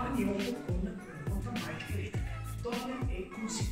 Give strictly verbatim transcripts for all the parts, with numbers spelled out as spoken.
bunny hop con una mountain bike elettrica. Dove e consigli.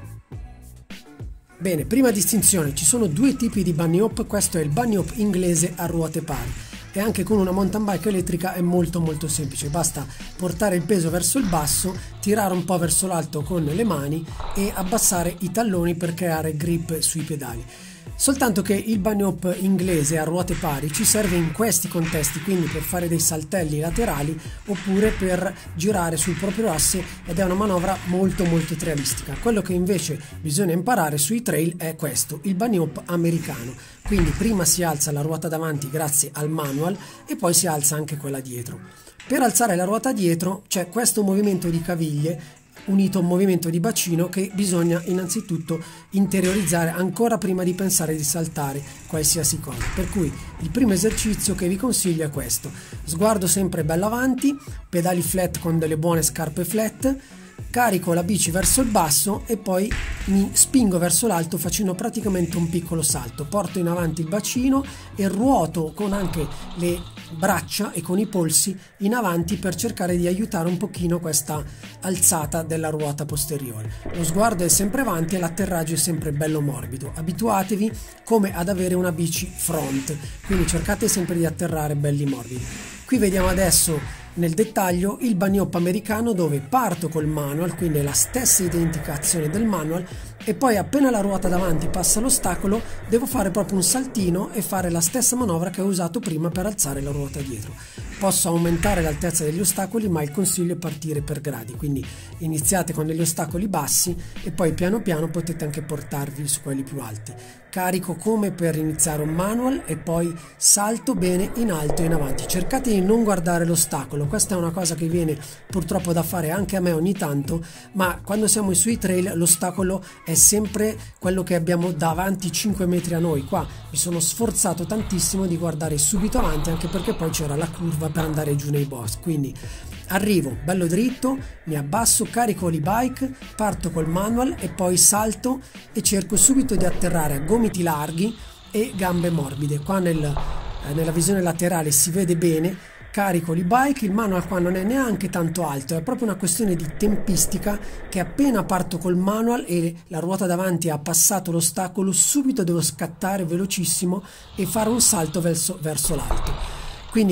Bene, prima distinzione, ci sono due tipi di bunny hop, questo è il bunny hop inglese a ruote pari e anche con una mountain bike elettrica è molto molto semplice, basta portare il peso verso il basso, tirare un po' verso l'alto con le mani e abbassare i talloni per creare grip sui pedali. Soltanto che il bunny hop inglese a ruote pari ci serve in questi contesti, quindi per fare dei saltelli laterali oppure per girare sul proprio asse, ed è una manovra molto molto realistica. Quello che invece bisogna imparare sui trail è questo, il bunny hop americano. Quindi prima si alza la ruota davanti grazie al manual e poi si alza anche quella dietro. Per alzare la ruota dietro c'è questo movimento di caviglie unito a un movimento di bacino che bisogna innanzitutto interiorizzare ancora prima di pensare di saltare qualsiasi cosa. Per cui il primo esercizio che vi consiglio è questo: sguardo sempre bello avanti, pedali flat con delle buone scarpe flat, carico la bici verso il basso e poi mi spingo verso l'alto facendo praticamente un piccolo salto, porto in avanti il bacino e ruoto con anche le braccia e con i polsi in avanti per cercare di aiutare un pochino questa alzata della ruota posteriore. Lo sguardo è sempre avanti e l'atterraggio è sempre bello morbido. Abituatevi come ad avere una bici front, quindi cercate sempre di atterrare belli morbidi. Qui vediamo adesso nel dettaglio il bunny hop americano, dove parto col manual, quindi è la stessa identica azione del manual, e poi appena la ruota davanti passa l'ostacolo devo fare proprio un saltino e fare la stessa manovra che ho usato prima per alzare la ruota dietro. Posso aumentare l'altezza degli ostacoli, ma il consiglio è partire per gradi, quindi iniziate con degli ostacoli bassi e poi piano piano potete anche portarvi su quelli più alti. Carico come per iniziare un manual e poi salto bene in alto e in avanti. Cercate di non guardare l'ostacolo, questa è una cosa che viene purtroppo da fare anche a me ogni tanto, ma quando siamo sui trail l'ostacolo è sempre quello che abbiamo davanti cinque metri a noi. Qua mi sono sforzato tantissimo di guardare subito avanti, anche perché poi c'era la curva per andare giù nei boschi, quindi arrivo bello dritto, mi abbasso, carico l'e-bike, parto col manual e poi salto e cerco subito di atterrare a gomiti larghi e gambe morbide. Qua nel, eh, nella visione laterale si vede bene. Carico l'e-bike, il manual qua non è neanche tanto alto, è proprio una questione di tempistica, che appena parto col manual e la ruota davanti ha passato l'ostacolo subito devo scattare velocissimo e fare un salto verso, verso l'alto. Quindi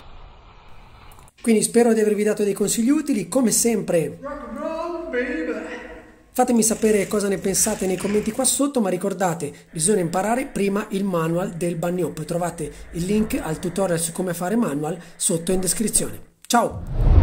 Quindi spero di avervi dato dei consigli utili, come sempre fatemi sapere cosa ne pensate nei commenti qua sotto, ma ricordate, bisogna imparare prima il manual del bunny hop. Trovate il link al tutorial su come fare manual sotto in descrizione. Ciao!